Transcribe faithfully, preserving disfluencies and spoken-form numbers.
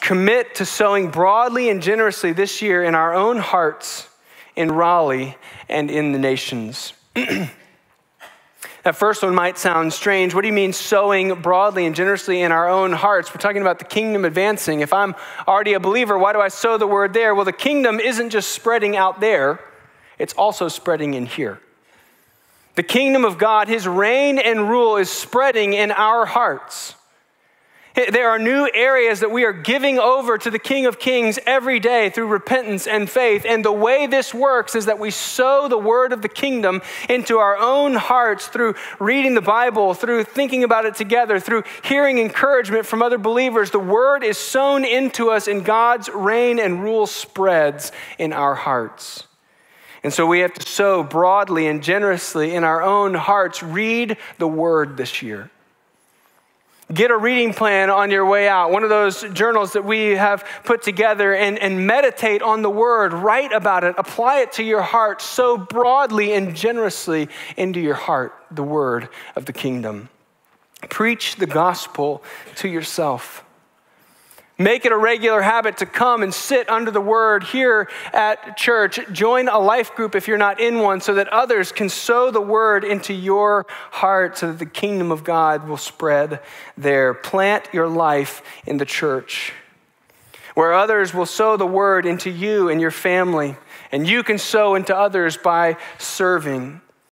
commit to sowing broadly and generously this year in our own hearts, in Raleigh, and in the nations. That first one might sound strange. What do you mean sowing broadly and generously in our own hearts? We're talking about the kingdom advancing. If I'm already a believer, why do I sow the word there? Well, the kingdom isn't just spreading out there. It's also spreading in here. The kingdom of God, his reign and rule is spreading in our hearts. There are new areas that we are giving over to the King of Kings every day through repentance and faith. And the way this works is that we sow the word of the kingdom into our own hearts through reading the Bible, through thinking about it together, through hearing encouragement from other believers. The word is sown into us and God's reign and rule spreads in our hearts. And so we have to sow broadly and generously in our own hearts. Read the word this year. Get a reading plan on your way out, one of those journals that we have put together, and, and meditate on the word, write about it, apply it to your heart, sow broadly and generously into your heart the word of the kingdom. Preach the gospel to yourself. Make it a regular habit to come and sit under the word here at church. Join a life group if you're not in one so that others can sow the word into your heart so that the kingdom of God will spread there. Plant your life in the church where others will sow the word into you and your family, and you can sow into others by serving.